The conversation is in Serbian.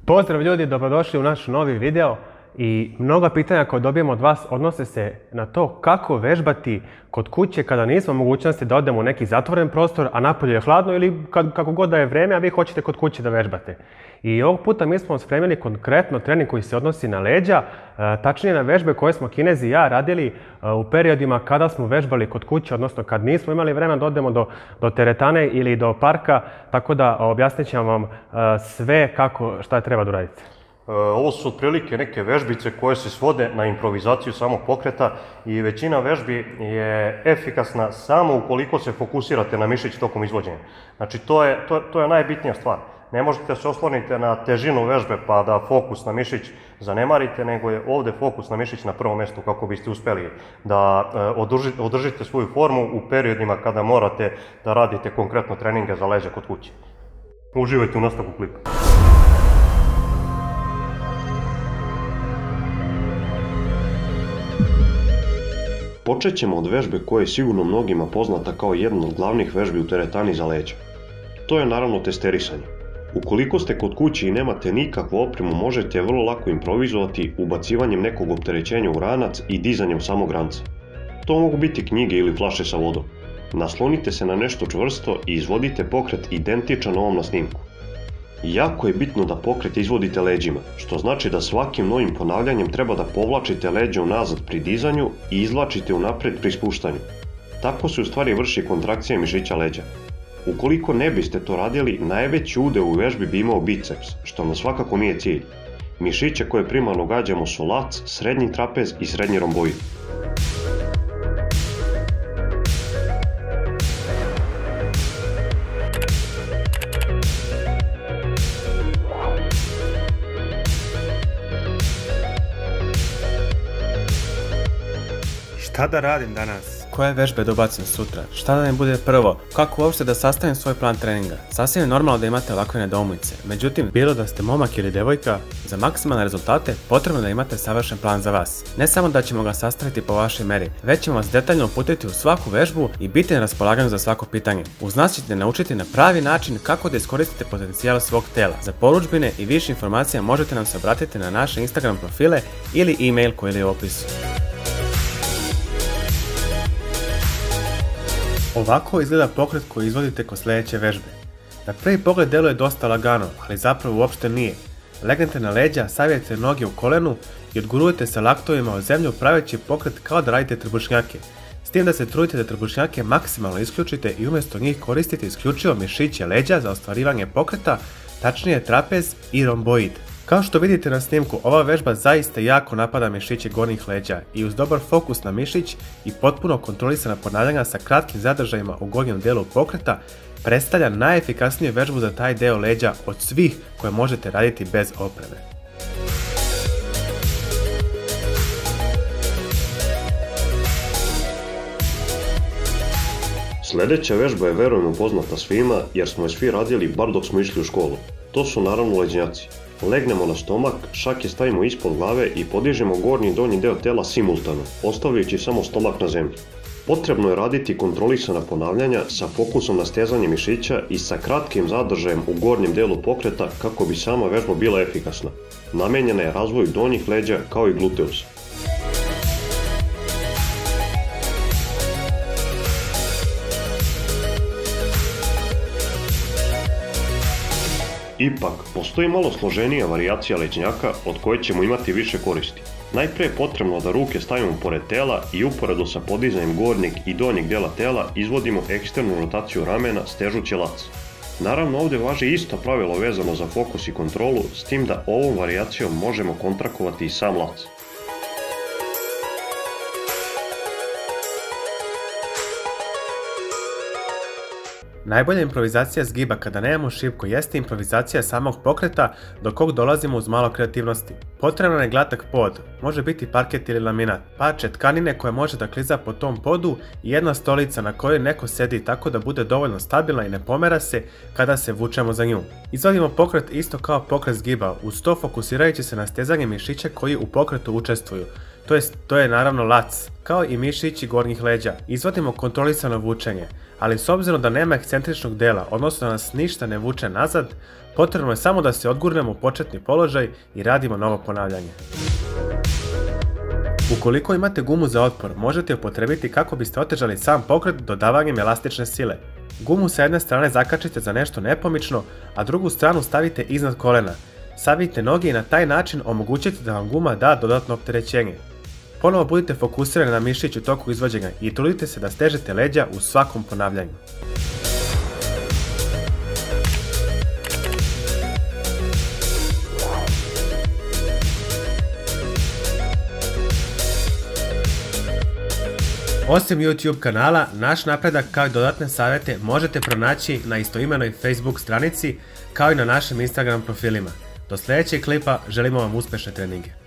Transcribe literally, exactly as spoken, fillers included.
Pozdrav ljudi, dobrodošli u naš novi video i mnoga pitanja koje dobijemo od vas odnose se na to kako vežbati kod kuće kada nismo u mogućnosti da odemo u neki zatvoren prostor, a napolje je hladno ili kad, kako god da je vreme, a vi hoćete kod kuće da vežbate. I ovog puta mi smo spremili konkretno trening koji se odnosi na leđa, tačnije na vežbe koje smo Kinez i ja radili u periodima kada smo vežbali kod kuće, odnosno kad nismo imali vremena da odemo do, do teretane ili do parka, tako da objasnit ćemo vam sve kako, šta treba da uradite. Ovo su otprilike neke vežbice koje se svode na improvizaciju samog pokreta i većina vežbi je efikasna samo ukoliko se fokusirate na mišić tokom izvođenja. Znači to je, to, to je najbitnija stvar. Ne možete se osloniti na težinu vežbe pa da fokus na mišić zanemarite, nego je ovde fokus na mišić na prvom mjestu kako biste uspeli da održite, održite svoju formu u periodima kada morate da radite konkretno treninge za leđa kod kuće. Uživajte u nastavku klipa. Počet ćemo od vežbe koja je sigurno mnogima poznata kao jedna od glavnih vežbi u teretani za leđa. To je naravno testerisanje. Ukoliko ste kod kuće i nemate nikakvu opremu, možete vrlo lako improvizovati ubacivanjem nekog opterećenja u ranac i dizanjem samog ranca. To mogu biti knjige ili flaše sa vodom. Naslonite se na nešto čvrsto i izvodite pokret identičan ovom na snimku. Jako je bitno da pokret izvodite leđima, što znači da svakim novim ponavljanjem treba da povlačite leđa unazad pri dizanju i izvlačite unapred pri spuštanju. Tako se u stvari vrši kontrakcija mišića leđa. Ukoliko ne biste to radili, najveći udeo u vežbi bi imao biceps, što nam svakako nije cilj. Mišiće koje primarno gađamo su lac, srednji trapez i srednji romboid. Šta da radim danas? Koje vežbe da ubacim sutra? Šta da ne bude prvo? Kako uopšte da sastavim svoj plan treninga? Sasvim je normalno da imate ovakve nedoumice. Međutim, bilo da ste momak ili devojka, za maksimalne rezultate potrebno da imate savršen plan za vas. Ne samo da ćemo ga sastaviti po vašoj meri, već ćemo vas detaljno uputiti u svaku vežbu i biti na raspolaganju za svako pitanje. Uz nas ćete naučiti na pravi način kako da iskoristite potencijal svog tela. Za porudžbine i više informacija možete nam se obratiti na naše Instagram profile ili e-mail koji je u opisu. Ovako izgleda pokret koji izvodite kod sljedeće vežbe. Na prvi pogled deluje dosta lagano, ali zapravo uopšte nije. Legnete na leđa, savijete noge u kolenu i odgurujete se laktovima o zemlju praveći pokret kao da radite trbušnjake. S tim da se trudite da trbušnjake maksimalno isključite i umjesto njih koristite isključivo mišiće leđa za ostvarivanje pokreta, tačnije trapez i romboid. Kao što vidite na snimku, ova vežba zaista jako napada mišiće gornjih leđa i uz dobar fokus na mišić i potpuno kontrolisana ponavljanja sa kratkim zadržajima u gornjem delu pokreta predstavlja najefikasniju vežbu za taj deo leđa od svih koje možete raditi bez opreme. Sljedeća vežba je verujem poznata svima jer smo je svi radili bar dok smo išli u školu. To su naravno leđnjaci. Legnemo na stomak, šake stavimo ispod glave i podižemo gornji i donji deo tela simultano, ostavljajući samo stomak na zemlji. Potrebno je raditi kontrolisana ponavljanja sa fokusom na stezanje mišića i sa kratkim zadržajem u gornjem delu pokreta kako bi sama vežba bila efikasna. Namenjena je razvoju donjih leđa kao i gluteusa. Ipak, postoji malo složenija varijacija leđnjaka od koje ćemo imati više koristi. Najprije je potrebno da ruke stavimo pored tela i uporedo sa podizanjem gornjeg i donjeg dela tela izvodimo eksternu rotaciju ramena stežući lac. Naravno ovdje važi isto pravilo vezano za fokus i kontrolu, s tim da ovom varijacijom možemo kontrakovati i sam lac. Najbolja improvizacija zgiba kada nemamo šipku jeste improvizacija samog pokreta do kog dolazimo uz malo kreativnosti. Potreban je glatak pod, može biti parket ili laminat, parče tkanine koje može da kliza po tom podu i jedna stolica na kojoj neko sedi tako da bude dovoljno stabilna i ne pomera se kada se vučemo za nju. Izvodimo pokret isto kao pokret zgiba, uz to fokusirajući se na stezanje mišića koji u pokretu učestvuju. to jest, to je naravno lac, kao i mišići gornjih leđa. Izvodimo kontrolisano vučenje, ali s obzirom da nema ekscentričnog dela, odnosno da nas ništa ne vuče nazad, potrebno je samo da se odgurnemo u početni položaj i radimo novo ponavljanje. Ukoliko imate gumu za otpor, možete je upotrebiti kako biste otežali sam pokret dodavanjem elastične sile. Gumu sa jedne strane zakačite za nešto nepomično, a drugu stranu stavite iznad kolena. Savijte noge i na taj način omogućite da vam guma da dodatno opterećenje. Ponovo budite fokusirani na mišić u toku izvođenja i trudite se da stežete leđa u svakom ponavljanju. Osim YouTube kanala, naš napredak kao i dodatne savjete možete pronaći na istoimenoj Facebook stranici kao i na našim Instagram profilima. Do sljedećeg klipa želimo vam uspješne treninge.